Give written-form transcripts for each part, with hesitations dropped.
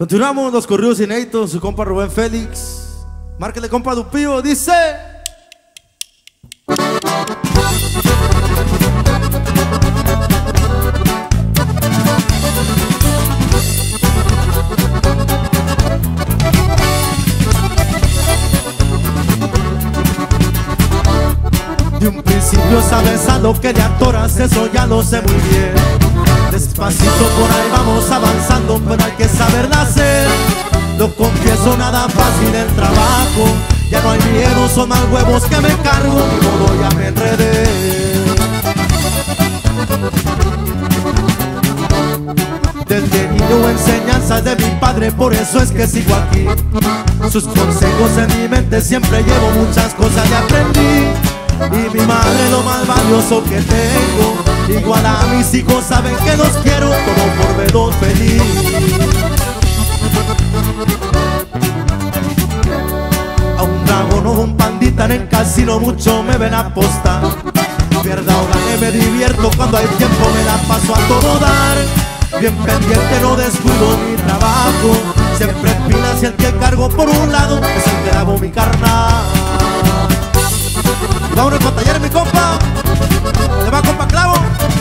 Continuamos los corridos inéditos, su compa Rubén Félix. Márquele, compa Dupío, dice. De un principio sabes a lo que le atoras, eso ya lo sé muy bien. Despacito por ahí vamos avanzando, pero hay que saberla hacer. Lo confieso, nada fácil el trabajo. Ya no hay miedo, son más huevos que me cargo. Ni modo, ya me enredé. Desde niño enseñanzas de mi padre, por eso es que sigo aquí. Sus consejos en mi mente siempre llevo, muchas cosas le aprendí. Y mi madre lo más valioso que tengo. Igual a mis hijos saben que los quiero, todo por verlos feliz. A un dragón o un pandita en el casino mucho me ven apostar. Pierda o gane me divierto, cuando hay tiempo me la paso a todo dar. Bien pendiente, no descuido mi trabajo. Siempre en pilas y el que cargo por un lado es el que hago mi carnal. Vámonos a batallar, mi compa. Le va, compa Clavo.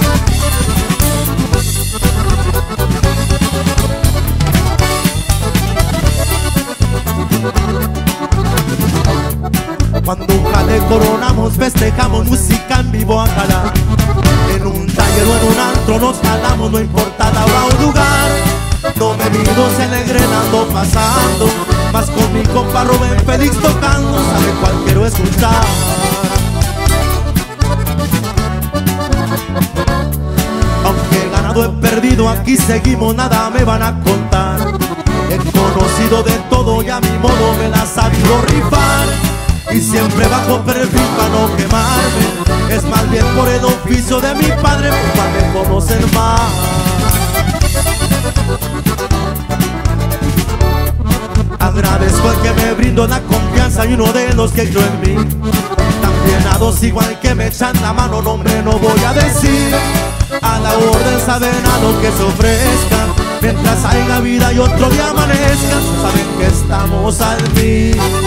Cuando un jale coronamos, festejamos música en vivo a jalar. En un taller o en un antro nos jalamos, no importa la hora o lugar. No me mido, se alegrenando pasando, más con mi compa Rubén Félix tocando, sabe cuál quiero escuchar. Aunque he ganado, he perdido, aquí seguimos, nada me van a contar. He conocido de todo y a mi modo me la he sabido rifar. Y siempre bajo perfil para no quemarme, es más bien por el oficio de mi padre, para me conocer más. Agradezco al que me brindó la confianza y uno de los que creo en mí. También a dos igual que me echan la mano, nombre no voy a decir. A la orden saben a lo que se ofrezca, mientras haya vida y otro día amanezca, saben que estamos al mil.